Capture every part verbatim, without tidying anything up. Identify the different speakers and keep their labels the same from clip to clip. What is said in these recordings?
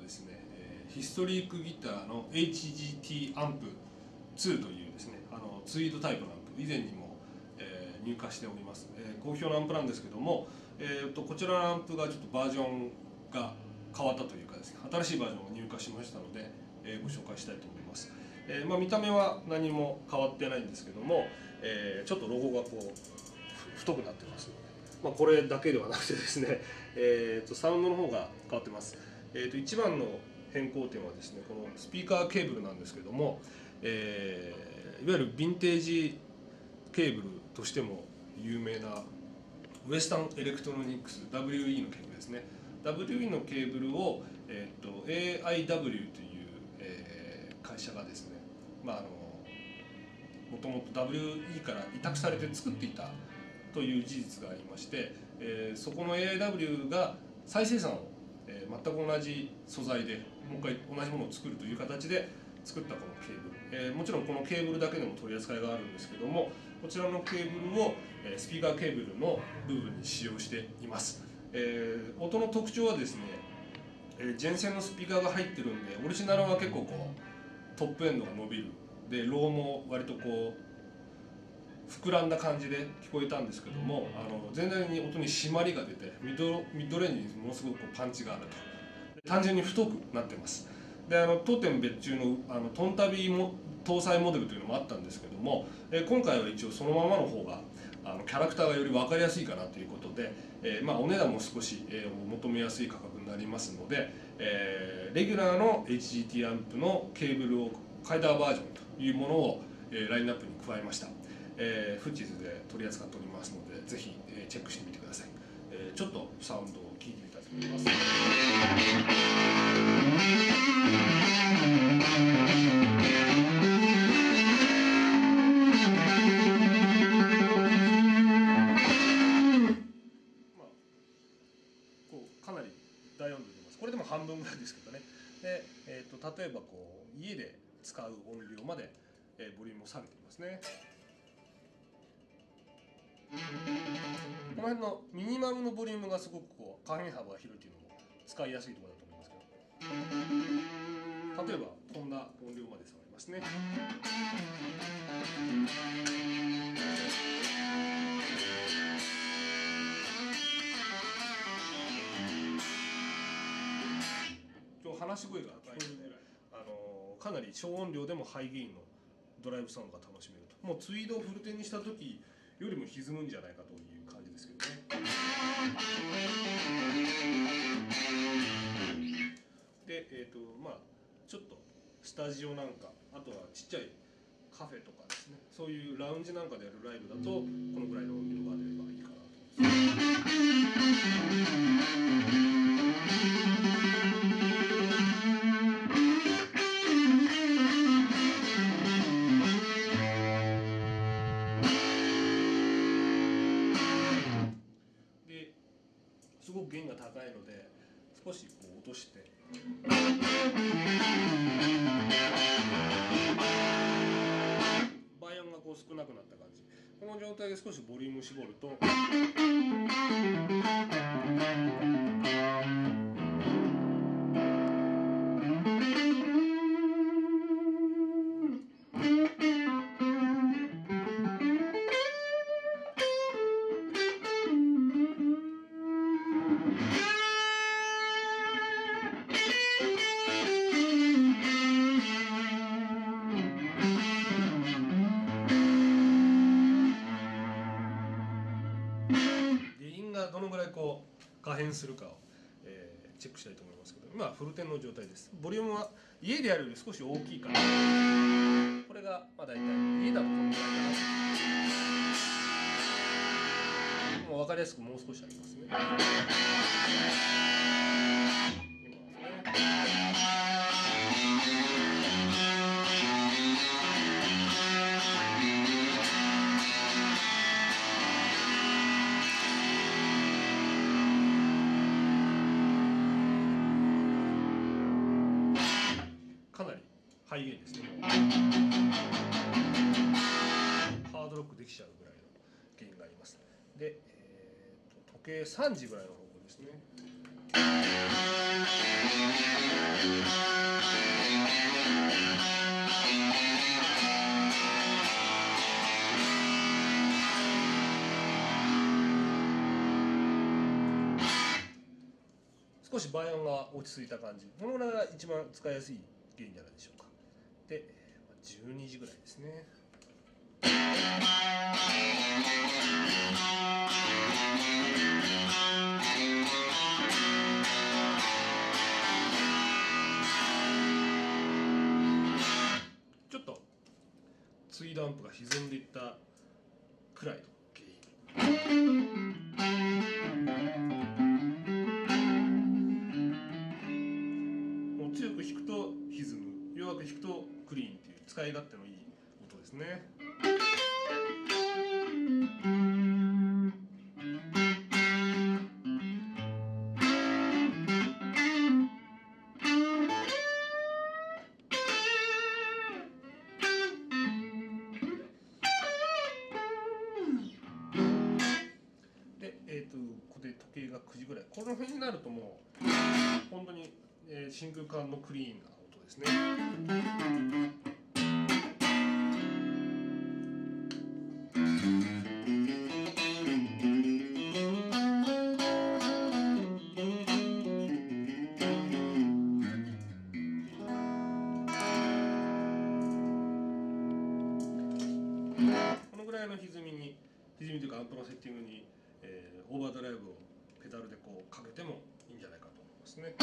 Speaker 1: ですね、えー、ヒストリックギターの エイチジーティー アンプツーというですね、あのツイードタイプのアンプ、以前にも、えー、入荷しております、えー、好評なアンプなんですけども、えー、とこちらのアンプがちょっとバージョンが変わったというかですね、新しいバージョンが入荷しましたので、えー、ご紹介したいと思います。えーまあ、見た目は何も変わってないんですけども、えー、ちょっとロゴがこう太くなってますので、まあ、これだけではなくてですね、えー、とサウンドの方が変わってます。えー、と一番の変更点はですね、このスピーカーケーブルなんですけども、えー、いわゆるヴィンテージケーブルとしても有名なウエスタンエレクトロニクス ダブリューイー のケーブルですね。 ダブリューイー のケーブルを、えー、と エーアイダブリュー という、えー、会社がですね、まあ、あのもともと ダブリューイー から委託されて作っていたという事実がありまして、えー、そこの エーアイダブリュー が再生産を、えー、全く同じ素材でもう一回同じものを作るという形で作ったこのケーブル、えー、もちろんこのケーブルだけでも取り扱いがあるんですけども、こちらのケーブルを、えー、スピーカーケーブルの部分に使用しています。えー、音の特徴はですね、えー、ジェン線のスピーカーが入ってるんで、オリジナルは結構こうトップエンドが伸びるで、ローも割とこう膨らんだ感じで聞こえたんですけども、あの全体に音に締まりが出て、ミッドミッドレンジにものすごくこうパンチがあると。単純に太くなってます。で、あの当店別注のあのトンタビも搭載モデルというのもあったんですけども、え今回は一応そのままの方があのキャラクターがより分かりやすいかなということで、えーまあ、お値段も少し、えー、求めやすい価格になりますので、えー、レギュラーの エイチジーティー アンプのケーブルを変えたバージョンというものを、えー、ラインナップに加えました。えー、フッチーズで取り扱っておりますので、ぜひ、えー、チェックしてみてください。えー、ちょっとサウンドを聞いてみたいと思います。まあ、こうかなり大音量出ます。これでも半分ぐらいですけどね。で、えー、と例えばこう家で使う音量まで、えー、ボリュームを下げていますね。この辺のミニマムのボリュームがすごくこう可変幅が広いというのも使いやすいところだと思いますけど、例えばこんな音量まで下がりますね。今日話し声が聞こえるぐらい、あのかなり小音量でもハイゲインのドライブサウンドが楽しめると。もうツイードをフルテンにした時よりも歪むんじゃないかという感じですけどね。で、えーとまあ、ちょっとスタジオなんか、あとはちっちゃいカフェとかですね、そういうラウンジなんかでやるライブだとこのぐらいの音量が出ればいいかなと思います。ですごく弦が高いので少しこう落として倍音がこう少なくなった感じ。この状態で少しボリューム絞るとどのぐらいこう可変するかを、えー、チェックしたいと思いますけど、今はフルテンの状態です。ボリュームは家でやるより少し大きいかな。これがまあ大体家だとこのぐらいかな。もう分かりやすくもう少しありますね。かなりハイゲインですね。ハードロックできちゃうぐらいのゲインがあります。で、えー、と時計さんじぐらいの方向ですね。 少しバイオンが落ち着いた感じ、このぐらいが一番使いやすいゲインじゃないでしょうか。でじゅうにじぐらいですね。ちょっとツイードアンプが歪んでいったくらいのゲイン。もう強く弾くと歪む、弱く弾くとクリーンっていう使い勝手のいい音ですね。で、えー、とここで時計がくじぐらい、この辺になるともう本当に、えー、真空管のクリーンな音ですね。このぐらいの歪みに歪みというかアンプのセッティングに、えー、オーバードライブをペダルでこうかけてもいいんじゃないかと思いますね。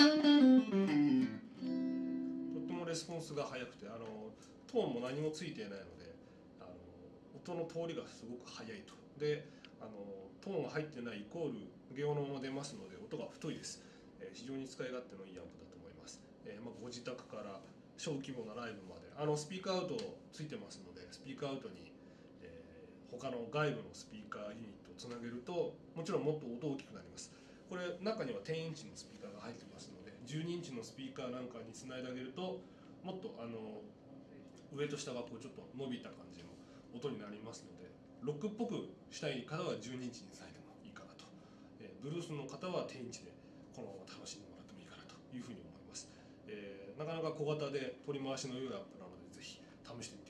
Speaker 1: とってもレスポンスが速くて、あのトーンも何もついていないので、あの音の通りがすごく速いと。であのトーンが入ってないイコールゲオのまま出ますので音が太いです。えー、非常に使い勝手のいいアンプだと思います。えーまあ、ご自宅から小規模なライブまで、あのスピーカーアウトついてますので、スピーカーアウトに、えー、他の外部のスピーカーユニットをつなげるともちろんもっと音大きくなります。これ中にはじゅうインチのスピーカーが入ってますので、じゅうにインチのスピーカーなんかにつないであげるともっとあの上と下がこうちょっと伸びた感じの音になりますので、ロックっぽくしたい方はじゅうにインチにつないでもいいかなと、えー、ブルースの方はじゅうインチでこのまま楽しんでもらってもいいかなというふうに思います。えー、なかなか小型で取り回しの良いアップなのでぜひ試してみてください。